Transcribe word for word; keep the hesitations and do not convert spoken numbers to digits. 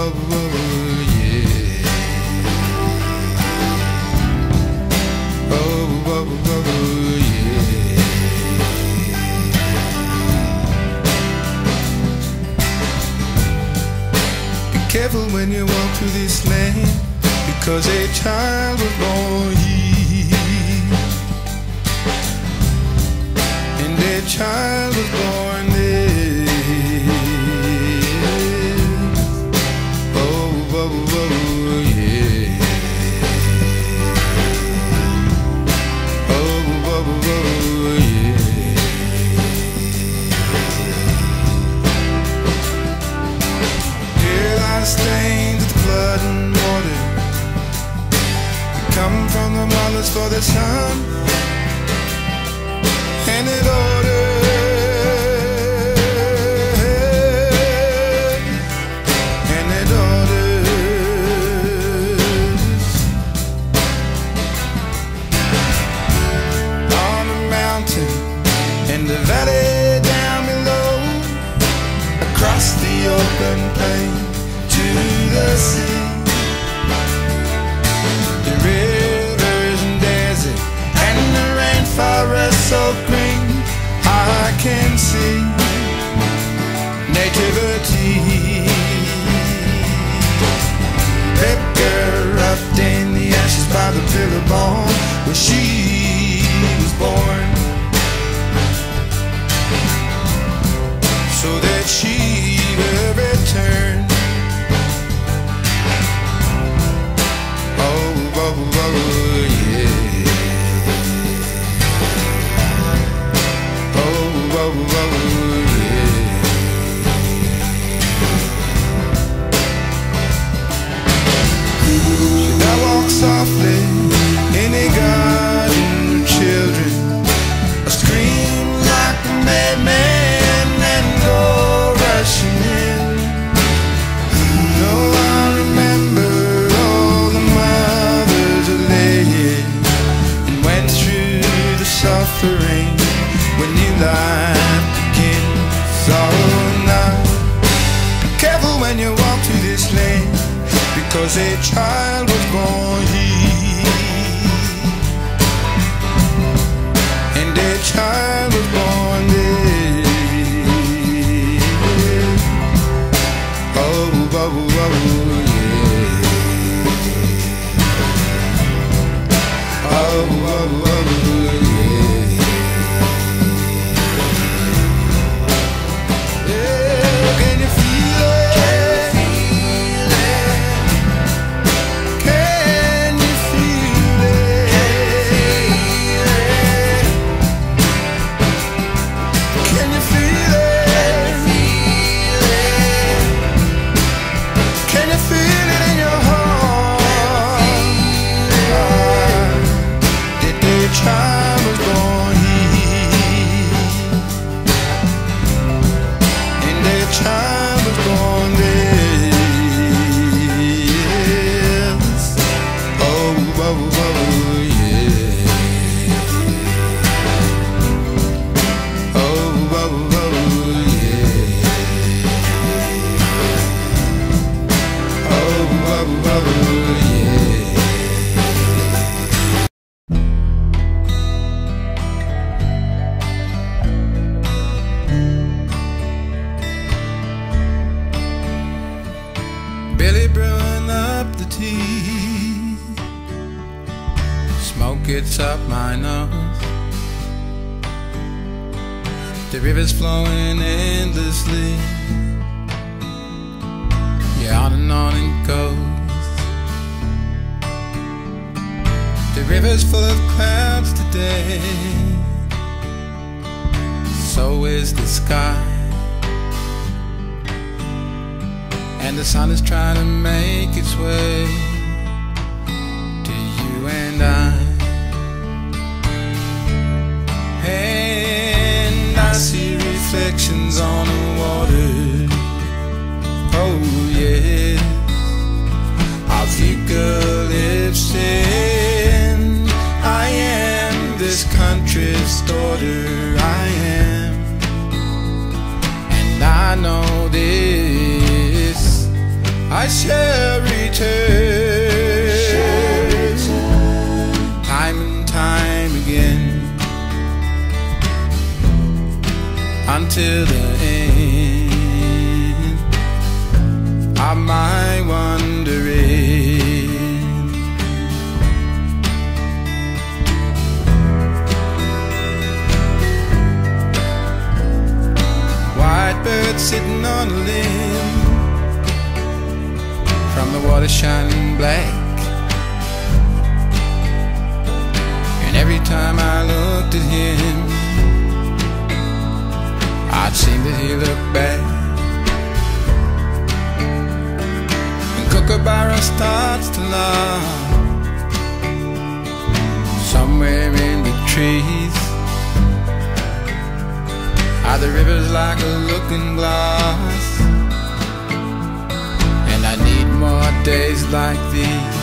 oh, yeah. Oh, oh, oh, yeah. Be careful when you walk through this land, because a child was born here, and a child was born there. Oh, oh, oh, yeah. Oh, oh, oh, yeah. Here lie stains of blood and water, come from the mothers for the son, and it order, and it orders. On the mountain, in the valley down below, across the open plain to the sea. The rivers and desert and the rainforest so green, I can see nativity. Baker up in the ashes by the pillar bone where she was born, so that she will return. Oh, oh, oh, yeah. Oh, oh, oh, yeah. Should I walk softly in a garden with children, or scream like a madman and go rushing in? No, I remember suffering when new life begins. So now, be careful when you walk through this land, because a child was born here, and a child was born there. Oh, oh, oh, yeah. Oh, oh, oh, yeah. Billy brewing up the tea, smoke gets up my nose, the river's flowing endlessly, yeah, on and on it goes. The river's full of clouds today, so is the sky, and the sun is trying to make its way to you and I. And I see reflections on the water, oh yeah, of eucalyptus, and I am this country's daughter, I am, and I know this, I shall return, time and time again, until the end of my wandering. White bird sitting on a limb, from the water shining black, and every time I looked at him, I'd seen that he looked back. When Kookaburra starts to laugh, somewhere in the trees are the rivers like a looking glass, and I need more days like these